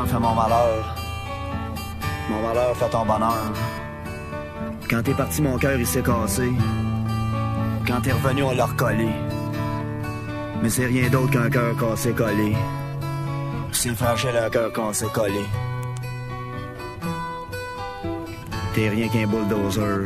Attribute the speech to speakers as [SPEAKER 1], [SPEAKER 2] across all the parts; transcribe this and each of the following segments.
[SPEAKER 1] bonheur fait mon malheur. Mon malheur fait ton bonheur. Quand t'es parti, mon cœur il s'est cassé. Quand t'es revenu, on l'a recollé. Mais c'est rien d'autre qu'un cœur cassé collé. C'est fragile un cœur cassé collé. T'es rien qu'un bulldozer.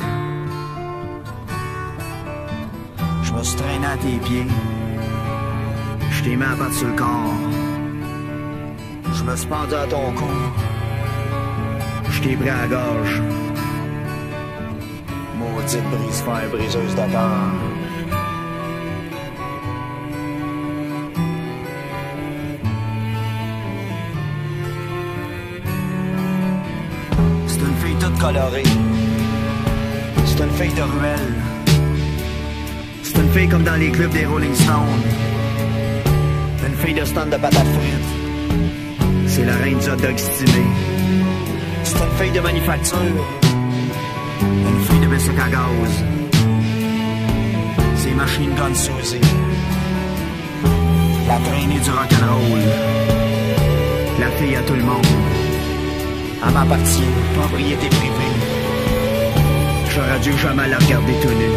[SPEAKER 1] Je me suis traîné à tes pieds. Je t'ai mis à battre sur le corps. Je me suis pendu à ton cou. Je t'ai pris à la gorge. Maudite brise-fer, briseuse de cœur. C'est une fille toute colorée. C'est une fille de ruelle. C'est une fille comme dans les clubs des Rolling Stones. Une fille de stand de patates frites. C'est la reine du hot dog stimé. C'est une fille de manufacture. Une fille de bicycle à gaz. C'est Machine Gun Suzy. La traînée du rock'n'roll. La fille à tout le monde. Elle m'appartient, propriété privée. J'aurais dû jamais la regarder tout nu.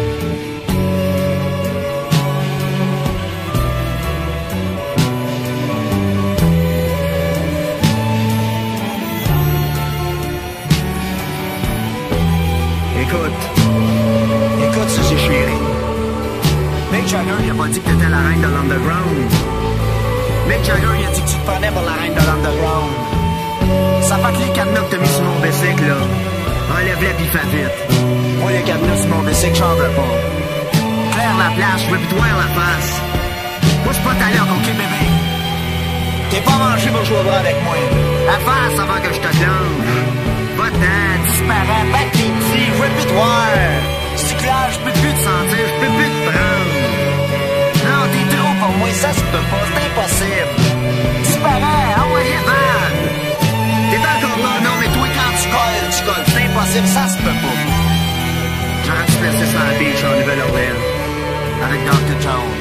[SPEAKER 1] Écoute, Suzy chérie. Mick Jagger, il a pas dit que t'étais la reine de l'underground. Mick Jagger, il a dit que tu te prenais pour la reine de l'underground. Ça fait que les cadenas que t'as mis sur mon bicycle, là, enlève-les pis fais vite. Moi, les cadenas sur mon bicycle, j'en veux pas. Claire la place, je veux pis toi la face. Moi, j'suis pas ta l'air, ok, bébé. T'es pas mangé pour jouer bras avec moi. La face avant que je te clenche. Va-t'en, disparais, batte tes petits, je veux plus te voir. Si clair, je peux plus te sentir, je peux plus te prendre. Non, t'es trop pour moi, ça se peut pas, c'est impossible. Disparais, envoyez mal. T'es encore là, non, mais toi, quand tu colles, c'est impossible, ça se peut pas. J'aurais dû te laisser sur la beach en Nouvelle-Orléans, avec Dr. Jones.